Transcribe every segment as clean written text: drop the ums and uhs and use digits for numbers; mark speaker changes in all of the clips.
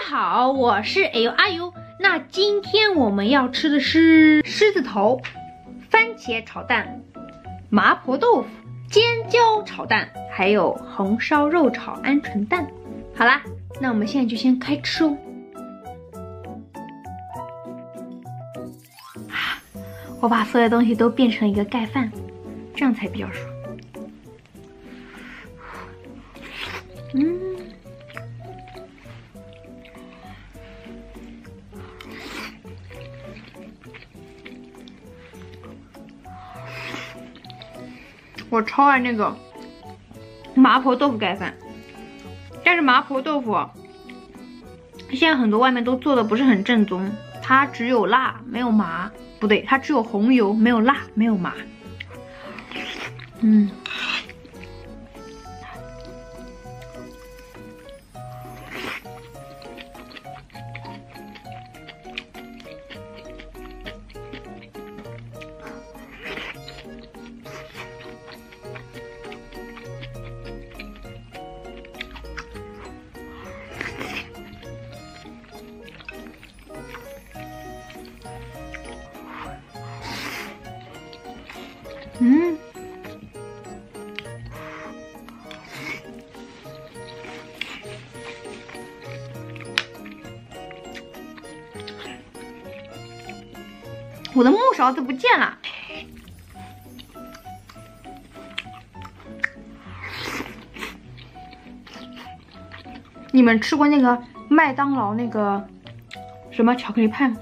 Speaker 1: 好，我是哎呦阿呦。那今天我们要吃的是狮子头、番茄炒蛋、麻婆豆腐、尖椒炒蛋，还有红烧肉炒鹌鹑蛋。好啦，那我们现在就先开吃哦。我把所有东西都变成一个盖饭，这样才比较爽。我超爱那个麻婆豆腐盖饭，但是麻婆豆腐现在很多外面都做的不是很正宗，它只有辣没有麻，不对，它只有红油没有辣没有麻。我的木勺子不见了。你们吃过那个麦当劳那个什么巧克力派吗？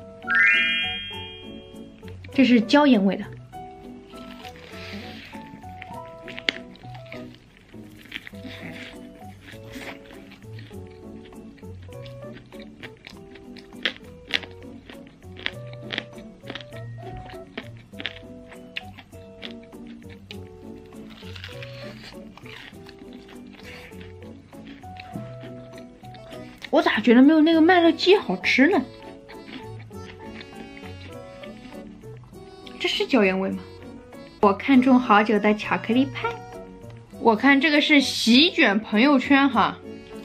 Speaker 1: 这是椒盐味的。我咋觉得没有那个麦乐鸡好吃呢？这是椒盐味吗？我看中好久的巧克力派，我看这个是席卷朋友圈哈。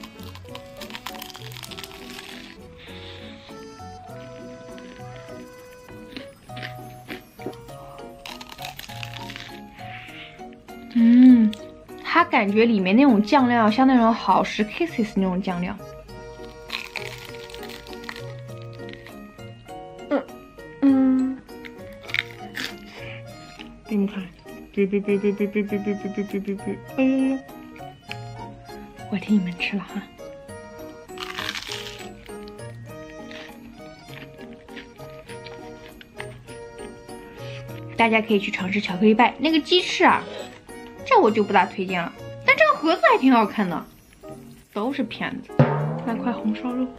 Speaker 1: 它感觉里面那种酱料像那种好时 Kisses 那种酱料。给你们看，别，哎呀，我替你们吃了哈。大家可以去尝试巧克力派那个鸡翅啊，这我就不大推荐了。但这个盒子还挺好看的，都是骗子。来块红烧肉。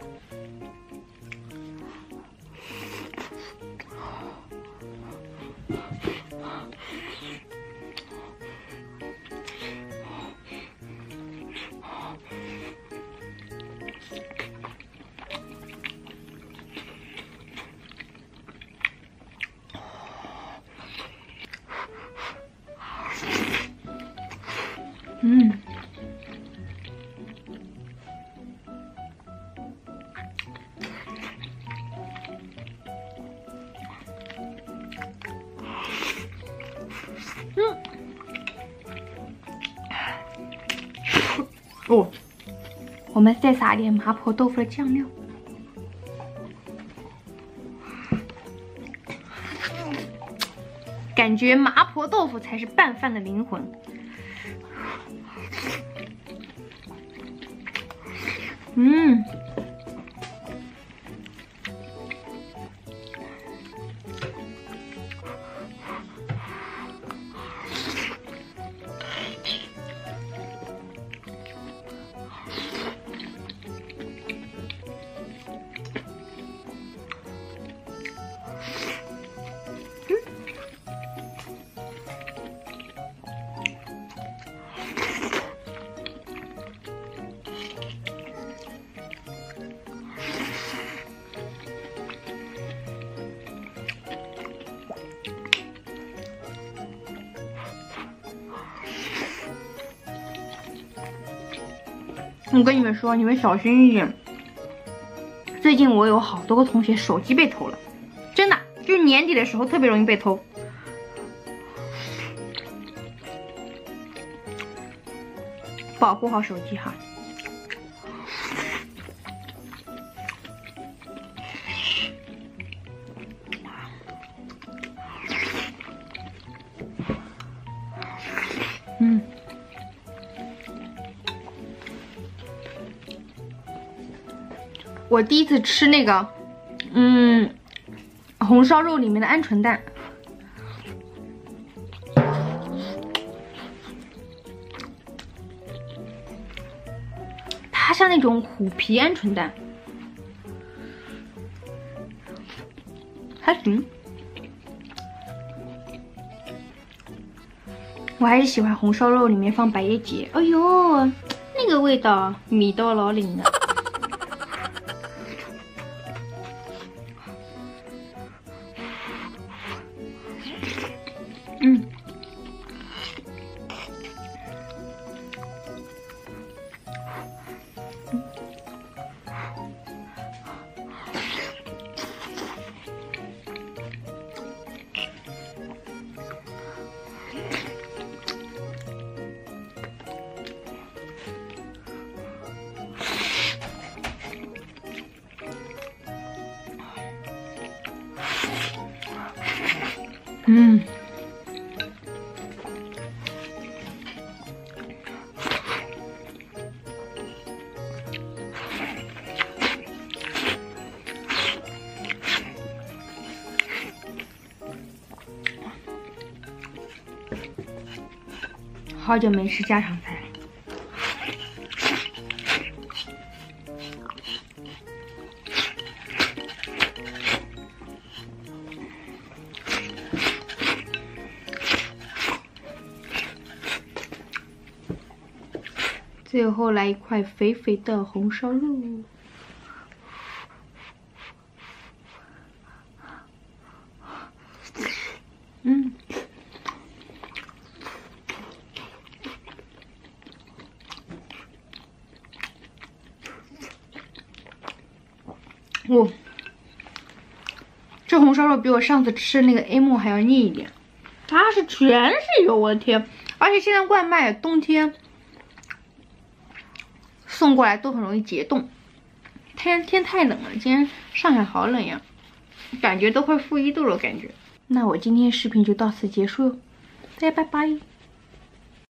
Speaker 1: 哦，我们再撒点麻婆豆腐的酱料。感觉麻婆豆腐才是拌饭的灵魂。我跟你们说，你们小心一点， 最近我有好多个同学手机被偷了，真的，就是年底的时候特别容易被偷。保护好手机哈。我第一次吃那个，红烧肉里面的鹌鹑蛋，它像那种虎皮鹌鹑蛋，还行。我还是喜欢红烧肉里面放百叶结，哎呦，那个味道米到老领的。好久没吃家常菜了。最后来一块肥肥的红烧肉。这红烧肉比我上次吃那个 A 梦还要腻一点，它是全是油，我的天！而且现在外卖冬天送过来都很容易结冻，天太冷了，今天上海好冷呀，感觉都快负1度了感觉。那我今天视频就到此结束，大家拜拜。